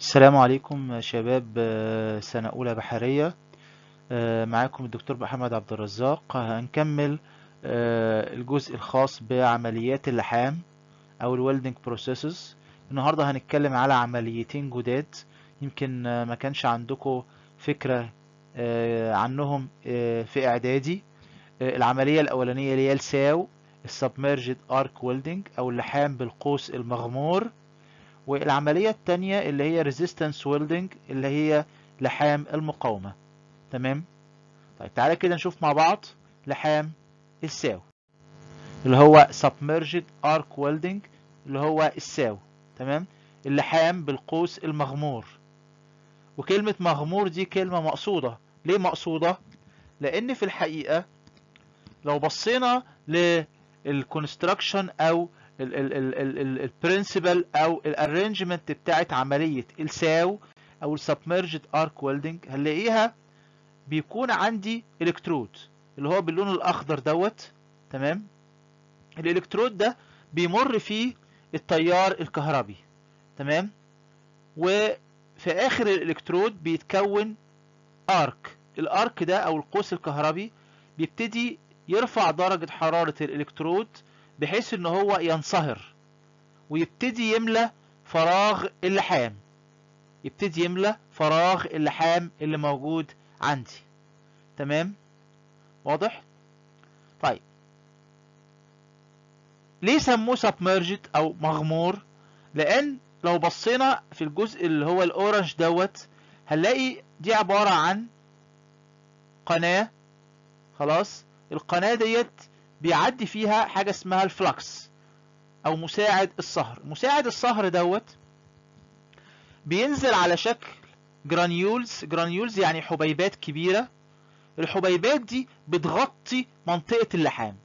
السلام عليكم شباب سنة أولى بحرية. معاكم الدكتور محمد عبد الرزاق. هنكمل الجزء الخاص بعمليات اللحام أو الويلدنج بروسيسز. النهاردة هنتكلم على عمليتين جداد يمكن ما كانش عندكم فكرة عنهم في إعدادي. العملية الأولانية اللي هي الساو السبمرجد ارك ويلدنج أو اللحام بالقوس المغمور، والعملية التانية اللي هي resistance welding اللي هي لحام المقاومة. تمام. طيب تعالى كده نشوف مع بعض لحام الساو اللي هو submerged arc welding اللي هو الساو. تمام. اللحام بالقوس المغمور. وكلمة مغمور دي كلمة مقصودة. ليه مقصودة؟ لأن في الحقيقة لو بصينا للكونستراكشن أو البرنسبل او الارينجمنت بتاعت عمليه الساو او السبمرجد ارك ويلدنج هنلاقيها بيكون عندي الكترود اللي هو باللون الاخضر دوت. تمام. الالكترود ده بيمر فيه التيار الكهربي. تمام. وفي اخر الالكترود بيتكون ارك. الارك ده او القوس الكهربي بيبتدي يرفع درجة حرارة الالكترود بحيث ان هو ينصهر ويبتدي يملى فراغ اللحام. يبتدي يملى فراغ اللحام اللي موجود عندي. تمام. واضح؟ طيب ليه سموه سبمرجد او مغمور؟ لان لو بصينا في الجزء اللي هو الاورنج دوت هنلاقي دي عبارة عن قناة. خلاص. القناة ديت بيعدي فيها حاجة اسمها الفلكس او مساعد الصهر. مساعد الصهر دوت بينزل على شكل جرانيولز يعني حبيبات كبيرة. الحبيبات دي بتغطي منطقة اللحام،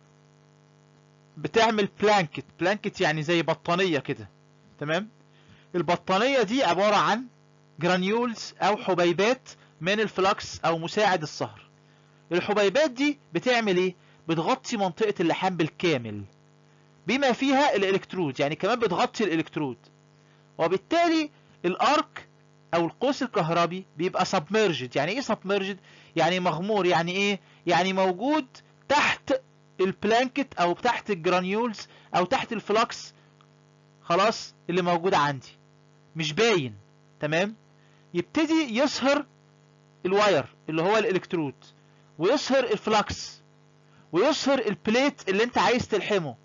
بتعمل بلانكت يعني زي بطانية كده. تمام. البطانية دي عبارة عن جرانيولز او حبيبات من الفلكس او مساعد الصهر. الحبيبات دي بتعمل ايه؟ بتغطي منطقة اللحام بالكامل بما فيها الالكترود، يعني كمان بتغطي الالكترود. وبالتالي الارك او القوس الكهربي بيبقى سبمرجد. يعني ايه سبمرجد؟ يعني مغمور. يعني ايه؟ يعني موجود تحت البلانكت او تحت الجرانيولز او تحت الفلكس. خلاص. اللي موجود عندي مش باين. تمام. يبتدي يصهر الواير اللي هو الالكترود ويصهر الفلكس ويصهر البليت اللي انت عايز تلحمه.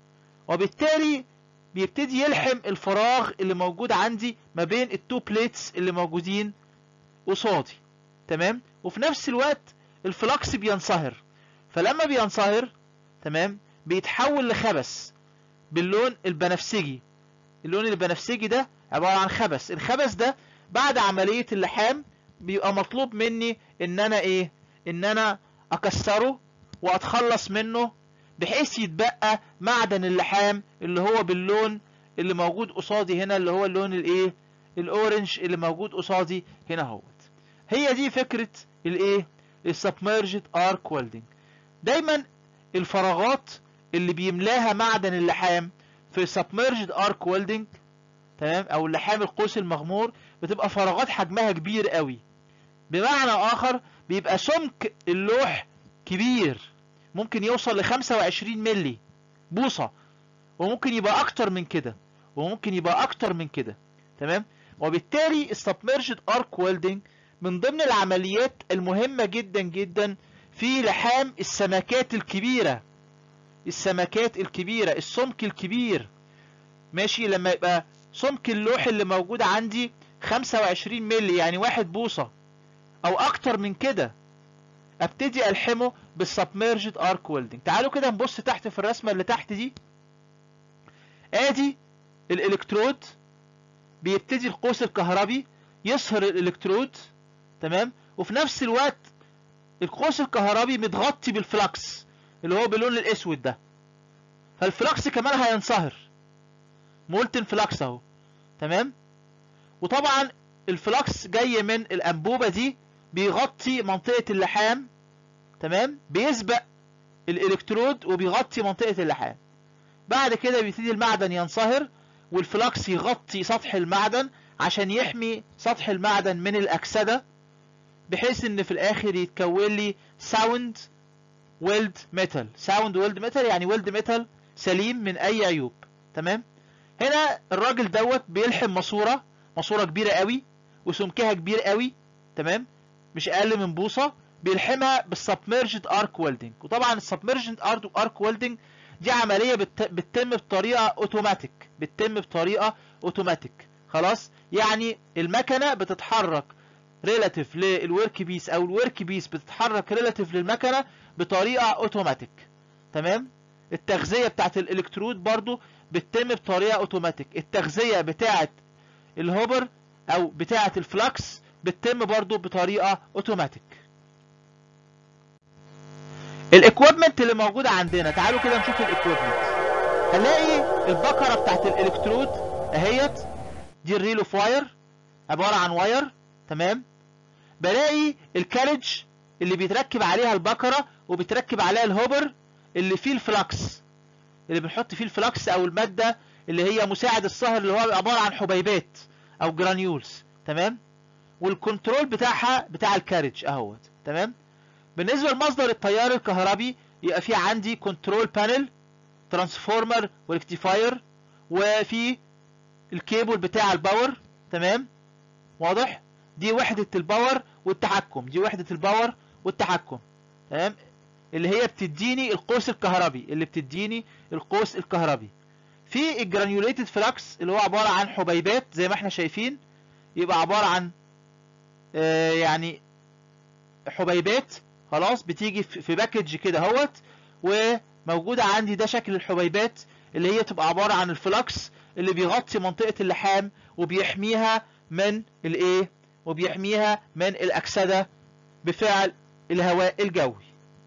وبالتالي بيبتدي يلحم الفراغ اللي موجود عندي ما بين التو بليتس اللي موجودين قصادي. تمام. وفي نفس الوقت الفلكس بينصهر. فلما بينصهر تمام بيتحول لخبس باللون البنفسجي. اللون البنفسجي ده عبارة عن خبس. الخبس ده بعد عملية اللحام بيبقى مطلوب مني ان انا ايه؟ ان انا اكسره واتخلص منه بحيث يتبقى معدن اللحام اللي هو باللون اللي موجود قصادي هنا اللي هو اللون الايه؟ الاورنج اللي موجود قصادي هنا اهوت. هي دي فكرة الايه؟ السبمرجد ارك ويلدنج. دايما الفراغات اللي بيملاها معدن اللحام في سبمرجد ارك ويلدنج تمام او اللحام القوس المغمور بتبقى فراغات حجمها كبير قوي. بمعنى اخر بيبقى سمك اللوح كبير، ممكن يوصل ل 25 ملي بوصة، وممكن يبقى اكتر من كده وممكن يبقى اكتر من كده. تمام. وبالتالي السبمرجد ارك ويلدنج من ضمن العمليات المهمة جدا جدا في لحام السمكات الكبيرة. السمكات الكبيرة، السمك الكبير. ماشي. لما يبقى سمك اللوح اللي موجود عندي 25 ملي يعني 1 بوصة او اكتر من كده ابتدي الحمه بالسبمرجد ارك ويلدنج. تعالوا كده نبص تحت في الرسمة اللي تحت دي. ادي الالكترود بيبتدي القوس الكهربي يصهر الالكترود. تمام. وفي نفس الوقت القوس الكهربي متغطي بالفلكس اللي هو باللون الاسود ده. فالفلكس كمان هينصهر. مولتن فلكس اهو. تمام. وطبعا الفلكس جاي من الانبوبة دي بيغطي منطقة اللحام. تمام. بيسبق الالكترود وبيغطي منطقة اللحام. بعد كده بيبتدي المعدن ينصهر والفلكس يغطي سطح المعدن عشان يحمي سطح المعدن من الأكسدة، بحيث ان في الاخر يتكون لي ساوند ويلد ميتال. ساوند ويلد ميتال يعني ويلد ميتال سليم من اي عيوب. تمام. هنا الراجل دوت بيلحم ماسوره كبيره قوي وسمكها كبير قوي، تمام، مش اقل من بوصه، بيلحمها بالسبمرجد ارك ويلدنج. وطبعا السبمرجد ارك ويلدنج دي عمليه بتتم بطريقه اوتوماتيك. خلاص، يعني المكنه بتتحرك ريلاتيف للورك بيس، او الورك بيس بتتحرك ريلاتيف للمكنه بطريقه اوتوماتيك. تمام. التغذيه بتاعت الالكترود برضو بتتم بطريقه اوتوماتيك. التغذيه بتاعت الهوبر او بتاعت الفلكس بتتم برضو بطريقه اوتوماتيك. الاكويبمنت اللي موجوده عندنا، تعالوا كده نشوف الاكويبمنت. هنلاقي البكره بتاعت الالكترود اهيت، دي الريل اوف واير، عباره عن واير. تمام. بلاقي الكارج اللي بيتركب عليها البكره وبيتركب عليها الهوبر اللي فيه الفلكس، اللي بنحط فيه الفلكس او الماده اللي هي مساعد الصهر، اللي هو عباره عن حبيبات او جرانيولز. تمام. والكنترول بتاعها بتاع الكارج اهوت. تمام. بالنسبه لمصدر التيار الكهربي، يبقى في عندي كنترول بانل، ترانسفورمر وريكتيفاير، وفي الكيبل بتاع الباور. تمام. واضح؟ دي وحده الباور والتحكم، دي وحده الباور والتحكم. تمام. اللي هي بتديني القوس الكهربي. في الجرانيوليتد فلكس اللي هو عباره عن حبيبات زي ما احنا شايفين، يبقى عباره عن يعني حبيبات. خلاص، بتيجي في باكج كده اهوت، وموجوده عندي ده شكل الحبيبات اللي هي تبقى عباره عن الفلكس اللي بيغطي منطقه اللحام وبيحميها من الايه، وبيحميها من الاكسده بفعل الهواء الجوي.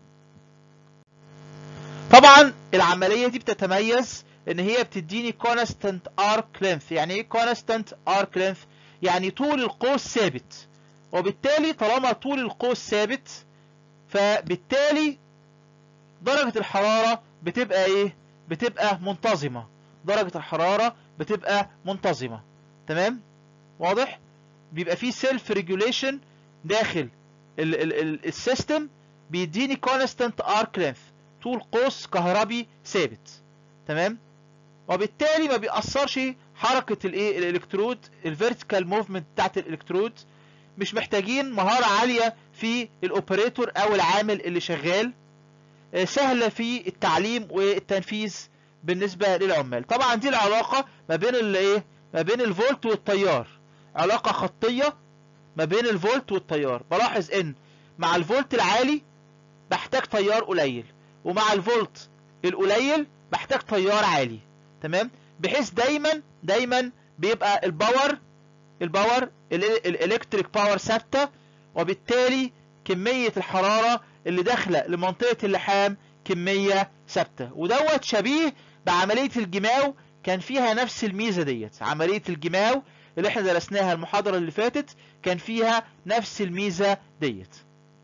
طبعا العمليه دي بتتميز ان هي بتديني كونستانت ارك لينث. يعني ايه كونستانت ارك لينث؟ يعني طول القوس ثابت، وبالتالي طالما طول القوس ثابت، فبالتالي درجة الحرارة بتبقى ايه؟ بتبقى منتظمة. درجة الحرارة بتبقى منتظمة. تمام؟ واضح؟ بيبقى فيه سيلف ريجوليشن داخل السيستم، بيديني كونستانت ارك لينث، طول قوس كهربي ثابت. تمام؟ وبالتالي ما بيأثرش حركة الايه؟ الالكترود، الفيرتيكال موفمنت بتاعت الالكترود. مش محتاجين مهارة عالية في الاوبريتور او العامل اللي شغال، سهلة في التعليم والتنفيذ بالنسبة للعمال. طبعا دي العلاقة ما بين الايه؟ ما بين الفولت والتيار، علاقة خطية ما بين الفولت والتيار. بلاحظ ان مع الفولت العالي بحتاج تيار قليل، ومع الفولت القليل بحتاج تيار عالي. تمام. بحيث دايما بيبقى الباور الالكتريك باور ثابته، وبالتالي كميه الحراره اللي داخله لمنطقه اللحام كميه ثابته. ودوت شبيه بعمليه الجماو، كان فيها نفس الميزه ديت. عمليه الجماو اللي احنا درسناها المحاضره اللي فاتت كان فيها نفس الميزه ديت.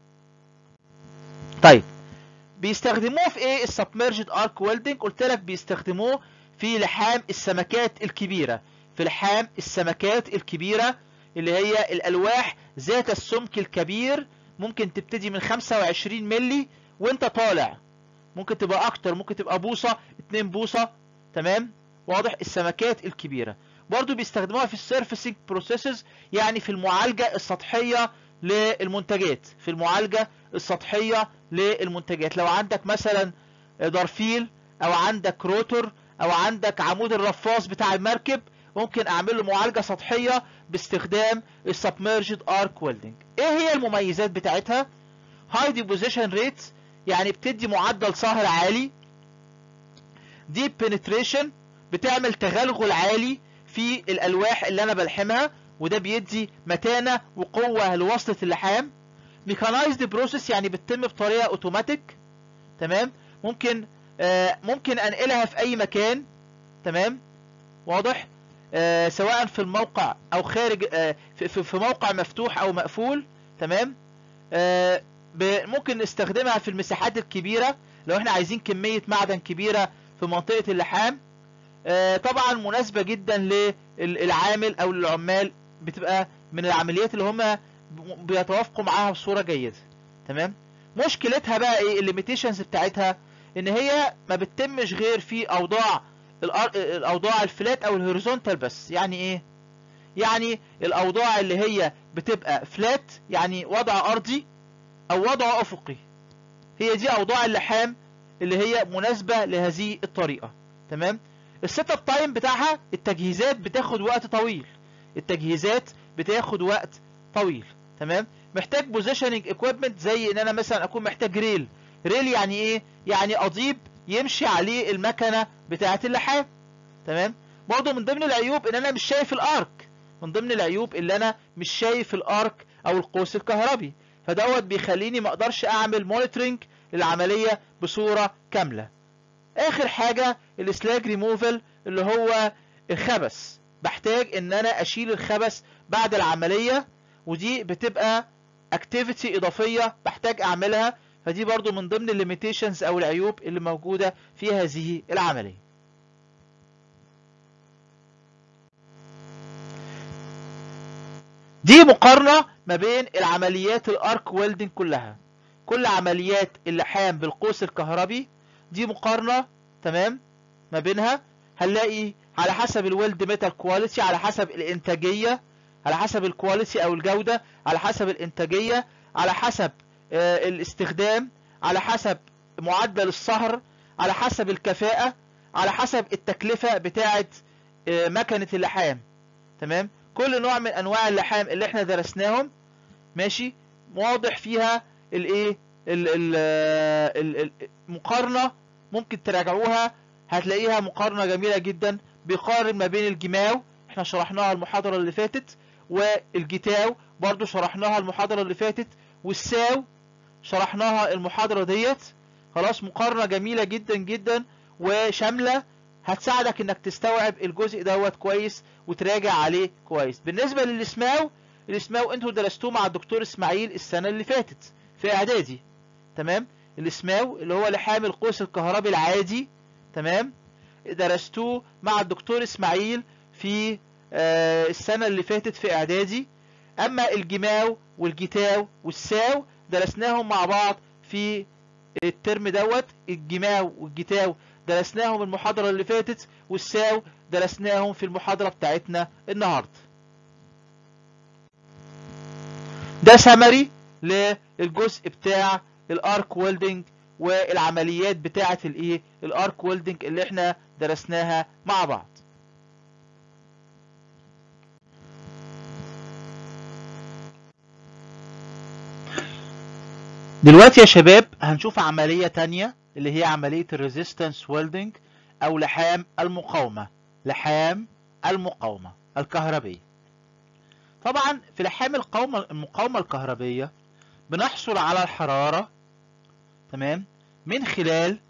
طيب، بيستخدموه في ايه السبمرجد ارك ويلدنج؟ قلت لك بيستخدموه في لحام السمكات الكبيره، في لحام السمكات الكبيره اللي هي الالواح ذات السمك الكبير. ممكن تبتدي من 25 مللي وانت طالع، ممكن تبقى اكتر، ممكن تبقى بوصه 2 بوصه. تمام. واضح؟ السمكات الكبيره. برضو بيستخدموها في السيرفيسنج بروسيسز، يعني في المعالجه السطحيه للمنتجات، في المعالجه السطحيه للمنتجات. لو عندك مثلا درفيل، او عندك روتور، او عندك عمود الرفاص بتاع المركب، ممكن اعمل له معالجه سطحيه باستخدام السبمرجد ارك ويلدنج. ايه هي المميزات بتاعتها؟ هاي ديبوزيشن ريت، يعني بتدي معدل صهر عالي. ديب بنتريشن، بتعمل تغلغل عالي في الالواح اللي انا بلحمها، وده بيدي متانه وقوه لوصله اللحام. ميكانايزد بروسيس، يعني بتتم بطريقه اوتوماتيك. تمام. ممكن انقلها في اي مكان. تمام. واضح؟ سواء في الموقع او خارج، في موقع مفتوح او مقفول. تمام. ممكن نستخدمها في المساحات الكبيره لو احنا عايزين كميه معدن كبيره في منطقه اللحام. طبعا مناسبه جدا للعامل او للعمال بتبقى من العمليات اللي هم بيتوافقوا معاها بصورة جيدة. تمام. مشكلتها بقى ايه؟ الليميتيشنز بتاعتها ان هي ما بتتمش غير في الاوضاع الفلات او الهوريزونتال بس. يعني ايه؟ يعني الاوضاع اللي هي بتبقى فلات، يعني وضع ارضي او وضع افقي، هي دي اوضاع اللحام اللي هي مناسبة لهذه الطريقة. تمام. السيت اب تايم بتاعها، التجهيزات بتاخد وقت طويل، التجهيزات بتاخد وقت طويل. تمام. محتاج بوزيشننج اكويبمنت، زي ان انا مثلا اكون محتاج ريل. ريل يعني ايه؟ يعني قضيب يمشي عليه المكنة بتاعة اللحام. تمام. برضه من ضمن العيوب ان انا مش شايف الارك، من ضمن العيوب اللي انا مش شايف الارك او القوس الكهربي، فدوت بيخليني ما اقدرش اعمل مونيتورنج للعملية بصورة كاملة. اخر حاجة السلاج ريموفل، اللي هو الخبث. بحتاج ان انا اشيل الخبث بعد العملية، ودي بتبقى اكتيفيتي اضافية بحتاج اعملها، فدي برضو من ضمن الليميتيشنز او العيوب اللي موجودة في هذه العملية. دي مقارنة ما بين العمليات الارك ويلدنج كلها، كل عمليات اللحام بالقوس الكهربي، دي مقارنة. تمام. ما بينها هنلاقي على حسب الويلد ميتال كواليتي، على حسب الانتاجية، على حسب الكواليتي او الجودة، على حسب الانتاجية، على حسب الاستخدام، على حسب معدل الصهر، على حسب الكفاءة، على حسب التكلفة بتاعة مكنة اللحام. تمام. كل نوع من انواع اللحام اللي احنا درسناهم ماشي واضح فيها الايه المقارنة، ممكن تراجعوها هتلاقيها مقارنة جميلة جدا. بيقارن ما بين الجماو، احنا شرحناها المحاضرة اللي فاتت، والجتاو برضو شرحناها المحاضرة اللي فاتت، والساو شرحناها المحاضرة ديت. خلاص، مقارنة جميلة جدا جدا وشاملة، هتساعدك انك تستوعب الجزء دوت كويس وتراجع عليه كويس. بالنسبة للاسماو، الاسماو انتوا درستوه مع الدكتور اسماعيل السنة اللي فاتت في اعدادي. تمام. الاسماو اللي هو لحام القوس الكهربي العادي، تمام، درستوه مع الدكتور اسماعيل في السنة اللي فاتت في اعدادي. اما الجماو والجتاو والساو درسناهم مع بعض في الترم دوت. الجماو والجتاو درسناهم المحاضرة اللي فاتت، والساو درسناهم في المحاضرة بتاعتنا النهاردة. ده سمري للجزء بتاع الارك ويلدنج والعمليات بتاعة الايه الارك ويلدنج اللي احنا درسناها مع بعض. دلوقتي يا شباب هنشوف عملية تانية اللي هي عملية الريزيستنس ويلدنج او لحام المقاومة، لحام المقاومة الكهربية. طبعا في لحام المقاومة الكهربية بنحصل على الحرارة، تمام، من خلال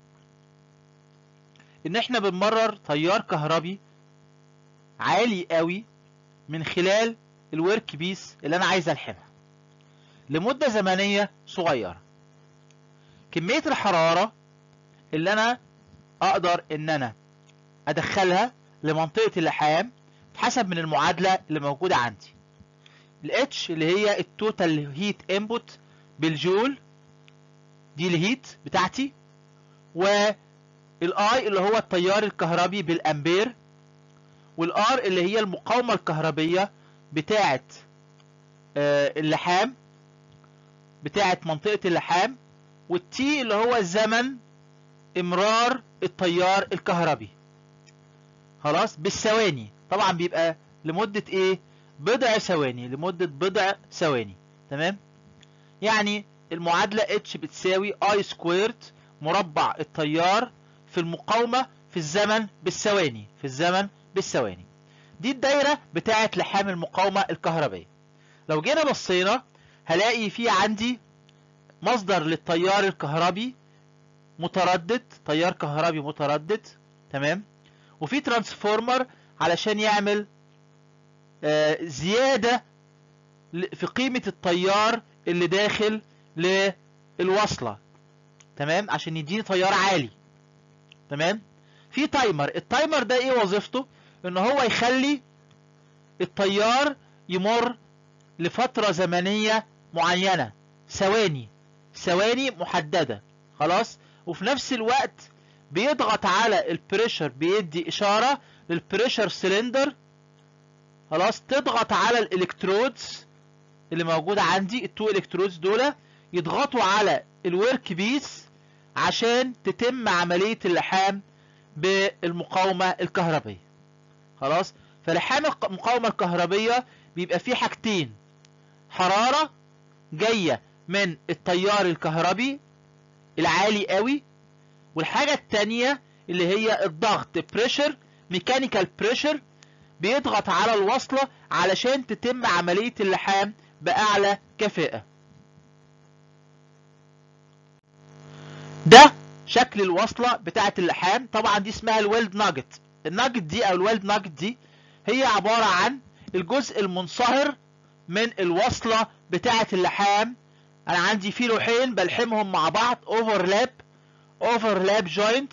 ان احنا بنمرر تيار كهربي عالي قوي من خلال الورك بيس اللي انا عايز الحمها لمدة زمنية صغيرة. كمية الحرارة اللي انا اقدر ان انا ادخلها لمنطقة اللحام حسب من المعادلة اللي موجودة عندي. الاتش اللي هي التوتال هيت انبوت بالجول، دي الهيت بتاعتي، والاي اللي هو التيار الكهربي بالامبير، والار اللي هي المقاومة الكهربية بتاعة اللحام، بتاعة منطقة اللحام، والتي اللي هو زمن امرار التيار الكهربي. خلاص، بالثواني طبعا بيبقى لمدة ايه؟ بضع ثواني، لمدة بضع ثواني. تمام. يعني المعادلة اتش بتساوي اي سكويرد مربع التيار في المقاومة في الزمن بالثواني، في الزمن بالثواني. دي الدايرة بتاعة لحام المقاومة الكهربية. لو جينا بصينا هلاقي في عندي مصدر للتيار الكهربي متردد، تيار كهربي متردد، تمام، وفي ترانسفورمر علشان يعمل زيادة في قيمة التيار اللي داخل للوصلة، تمام، عشان يديني تيار عالي. تمام. في تايمر، التايمر ده ايه وظيفته؟ ان هو يخلي التيار يمر لفترة زمنية معينة، ثواني محددة. خلاص. وفي نفس الوقت بيضغط على البريشر، بيدي اشارة للبريشر سلندر. خلاص. تضغط على الالكترودز اللي موجودة عندي، التو الكترودز دول يضغطوا على الورك بيس عشان تتم عملية اللحام بالمقاومة الكهربية. خلاص. فلحام المقاومة الكهربية بيبقى فيه حاجتين: حرارة جاية من التيار الكهربي العالي قوي، والحاجة التانية اللي هي الضغط، بريشر، ميكانيكال بريشر، بيضغط على الوصلة علشان تتم عملية اللحام بأعلى كفاءة. ده شكل الوصلة بتاعة اللحام. طبعا دي اسمها الويلد ناجت. الناجت دي او الويلد ناجت دي هي عبارة عن الجزء المنصهر من الوصلة بتاعة اللحام. انا عندي فيه لوحين بلحمهم مع بعض، اوفرلاب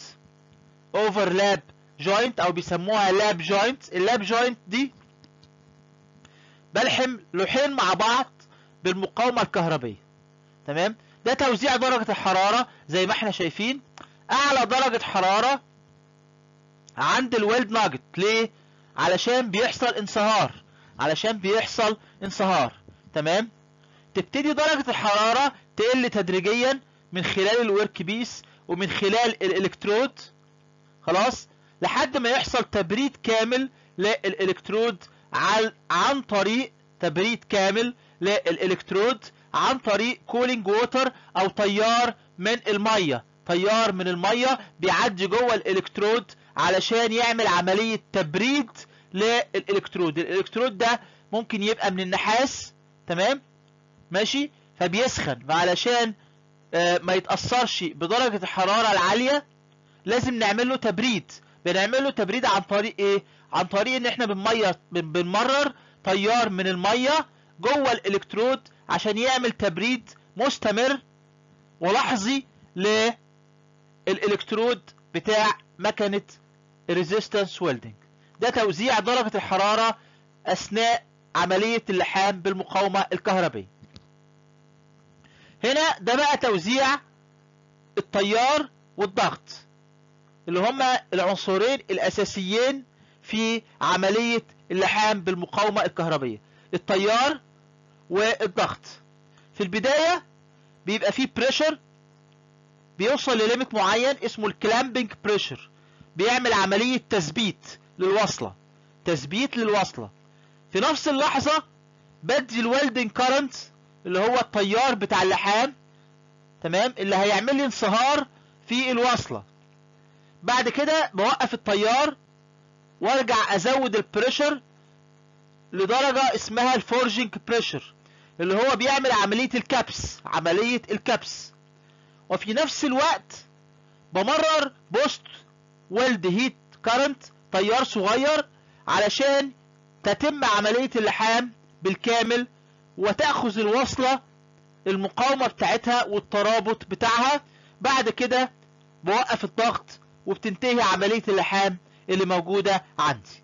جوينت او بيسموها لاب جوينت. اللاب جوينت دي بلحم لوحين مع بعض بالمقاومة الكهربية. تمام. ده توزيع درجة الحرارة زي ما احنا شايفين. اعلى درجة حرارة عند الويلد ناجت. ليه؟ علشان بيحصل انصهار. تمام. تبتدي درجة الحرارة تقل تدريجيا من خلال الورك بيس ومن خلال الالكترود. خلاص. لحد ما يحصل تبريد كامل للالكترود عن طريق تبريد كامل للالكترود عن طريق كولينج ووتر او تيار من المية بيعدي جوه الالكترود علشان يعمل عملية تبريد للالكترود. الالكترود ده ممكن يبقى من النحاس. تمام. ماشي. فبيسخن، فعلشان ما يتأثرش بدرجة الحرارة العالية لازم نعمل له تبريد. بنعمل له تبريد عن طريق ايه؟ عن طريق ان احنا بنمرر تيار من المية جوه الالكترود عشان يعمل تبريد مستمر ولحظي للالكترود بتاع مكنة الريزيستنس ويلدنج. ده توزيع درجة الحرارة اثناء عملية اللحام بالمقاومة الكهربية. هنا ده بقى توزيع التيار والضغط اللي هما العنصرين الاساسيين في عملية اللحام بالمقاومة الكهربية، التيار والضغط. في البداية بيبقى فيه بريشر بيوصل لليميت معين اسمه الكلامبنج بريشر، بيعمل عملية تثبيت للوصلة. في نفس اللحظة بدي الويلدنج كارنت اللي هو التيار بتاع اللحام. تمام. اللي هيعمل لي انصهار في الوصلة. بعد كده بوقف التيار وارجع ازود البريشر لدرجة اسمها الفورجنج بريشر اللي هو بيعمل عملية الكبس. وفي نفس الوقت بمرر بوست ويلد هيت كارنت، تيار صغير، علشان تتم عملية اللحام بالكامل وتأخذ الوصلة المقاومة بتاعتها والترابط بتاعها. بعد كده بوقف الضغط وبتنتهي عملية اللحام اللي موجودة عندي.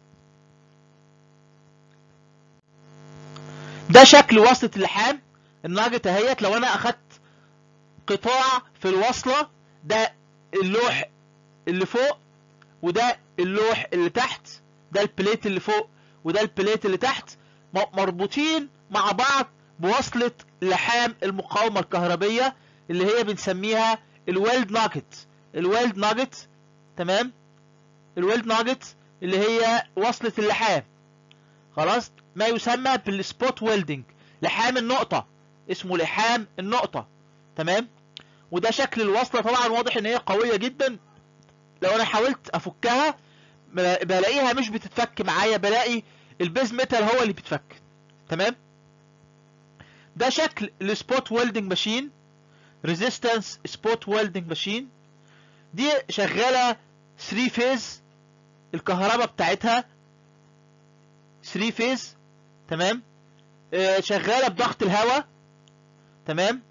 ده شكل وصلة اللحام الناجت اهيت. لو انا اخدت قطاع في الوصلة، ده اللوح اللي فوق وده اللوح اللي تحت، ده البليت اللي فوق وده البليت اللي تحت، مربوطين مع بعض بوصلة لحام المقاومة الكهربية اللي هي بنسميها الويلد ناجت. تمام. الويلد ناجت اللي هي وصلة اللحام. خلاص. ما يسمى بالسبوت ويلدنج، لحام النقطة، اسمه لحام النقطة. تمام. وده شكل الوصلة. طبعا واضح ان هي قوية جدا. لو انا حاولت افكها بلاقيها مش بتتفك معايا، بلاقي البيز ميتال هو اللي بيتفك. تمام. ده شكل السبوت ويلدنج ماشين، ريزيستنس سبوت ويلدنج ماشين. دي شغالة 3 فيز، الكهرباء بتاعتها 3 فيز. تمام. شغالة بضغط الهواء. تمام.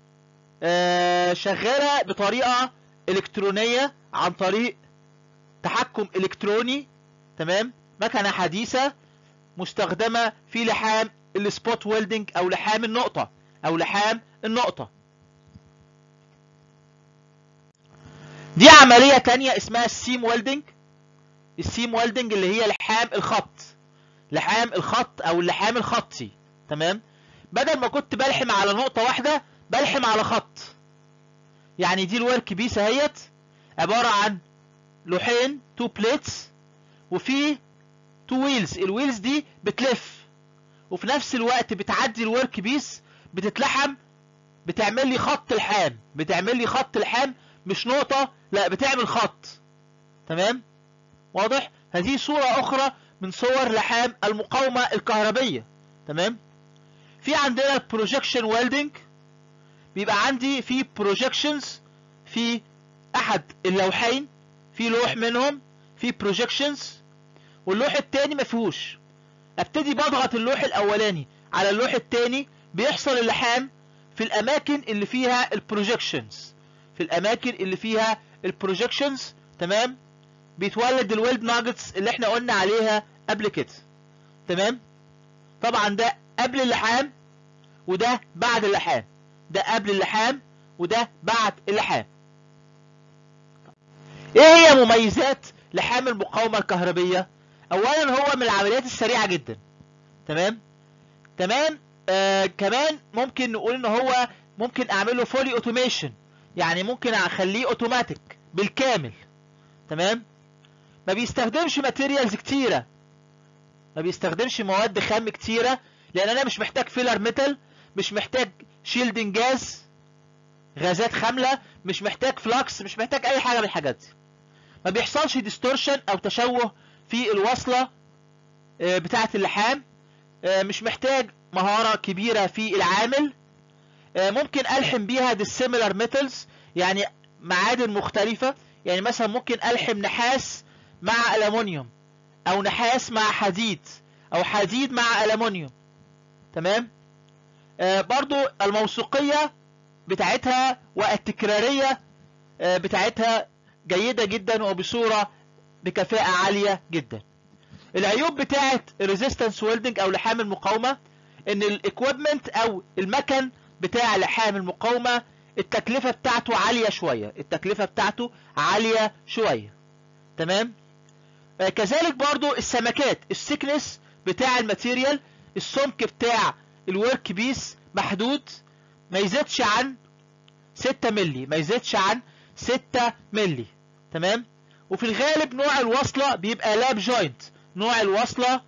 شغالة بطريقة الكترونية عن طريق تحكم الكتروني. تمام. مكنة حديثة مستخدمة في لحام السبوت ويلدنج او لحام النقطة او لحام النقطة. دي عملية تانية اسمها السيم ويلدنج. السيم ويلدنج اللي هي لحام الخط، لحام الخط او اللحام الخطي. تمام، بدل ما كنت بلحم على نقطة واحدة بلحم على خط. يعني دي الورك بيس اهيت عبارة عن لوحين 2 بليتس وفي 2 ويلز. الويلز دي بتلف وفي نفس الوقت بتعدي الورك بيس بتتلحم، بتعمل لي خط لحام، بتعمل لي خط لحام مش نقطة، لا بتعمل خط. تمام، واضح؟ هذه صورة اخرى من صور لحام المقاومة الكهربية. تمام، في عندنا البروجكشن ويلدنج. بيبقى عندي في بروجكشنز في احد اللوحين، في لوح منهم في بروجكشنز واللوح التاني ما فيهوش. ابتدي بضغط اللوح الاولاني على اللوح التاني، بيحصل اللحام في الاماكن اللي فيها البروجكشنز، في الاماكن اللي فيها البروجكشنز. تمام، بيتولد الويلد ناجتس اللي احنا قلنا عليها قبل كده. تمام، طبعا ده قبل اللحام وده بعد اللحام، ده قبل اللحام وده بعد اللحام. ايه هي مميزات لحام المقاومة الكهربية؟ اولا هو من العمليات السريعة جدا. تمام، كمان ممكن نقول ان هو ممكن اعمله فولي اوتوميشن، يعني ممكن اخليه اوتوماتيك بالكامل. تمام، ما بيستخدمش ماتيريالز كتيرة، ما بيستخدمش مواد خام كتيرة، لان انا مش محتاج فيلر ميتال، مش محتاج شيلدنج جاز، غازات خاملة، مش محتاج فلكس، مش محتاج اي حاجة من الحاجات دي. ما بيحصلش ديستورشن او تشوه في الوصلة بتاعة اللحام. مش محتاج مهارة كبيرة في العامل. ممكن ألحم بيها dissimilar metals، يعني معادن مختلفة. يعني مثلا ممكن ألحم نحاس مع ألمونيوم، أو نحاس مع حديد، أو حديد مع ألمونيوم. تمام، برضو الموثوقية بتاعتها والتكرارية بتاعتها جيدة جدا وبصورة بكفاءة عالية جدا. العيوب بتاعت الريزيستنس ويلدنج او لحام المقاومة ان الاكويبمنت او المكن بتاع لحام المقاومة التكلفة بتاعته عالية شوية، التكلفة بتاعته عالية شوية. تمام، كذلك برضو السمكات، السكنس بتاع الماتيريال، السمك بتاع الورك بيس محدود، ما يزيدش عن 6 ملي، ما يزيدش عن 6 ملي. تمام، وفي الغالب نوع الوصلة بيبقى لاب جوينت، نوع الوصلة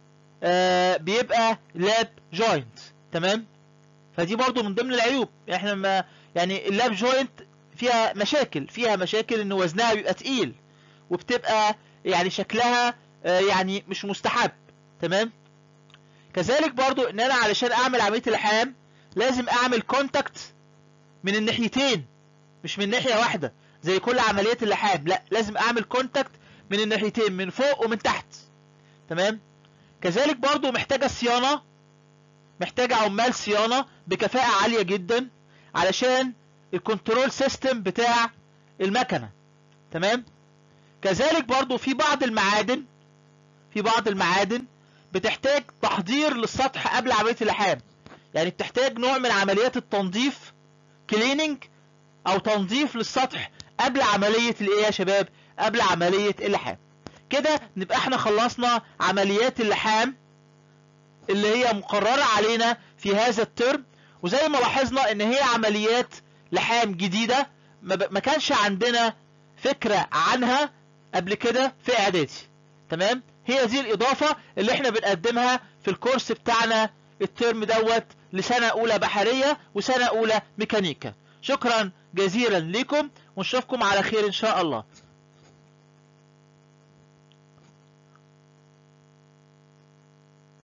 بيبقى لاب جوينت. تمام، فدي برضو من ضمن العيوب. احنا ما يعني اللاب جوينت فيها مشاكل، فيها مشاكل ان وزنها بيبقى تقيل وبتبقى يعني شكلها يعني مش مستحب. تمام، كذلك برضو ان انا علشان اعمل عملية اللحام لازم اعمل كونتاكت من الناحيتين، مش من ناحية واحدة زي كل عمليات اللحام، لا لازم اعمل كونتاكت من الناحيتين، من فوق ومن تحت. تمام، كذلك برضو محتاجة صيانة، محتاجة عمال صيانة بكفاءة عالية جدا علشان الكنترول سيستم بتاع المكنة. تمام، كذلك برضو في بعض المعادن، في بعض المعادن بتحتاج تحضير للسطح قبل عملية اللحام، يعني بتحتاج نوع من عمليات التنظيف، كليننج او تنظيف للسطح قبل عملية الايه يا شباب، قبل عملية اللحام. كده نبقى احنا خلصنا عمليات اللحام اللي هي مقررة علينا في هذا الترم. وزي ما لاحظنا ان هي عمليات لحام جديدة ما كانش عندنا فكرة عنها قبل كده في اعدادي. تمام، هي دي الاضافة اللي احنا بنقدمها في الكورس بتاعنا الترم دوت لسنة اولى بحرية وسنة اولى ميكانيكا. شكرا جزيلا لكم ونشوفكم على خير ان شاء الله.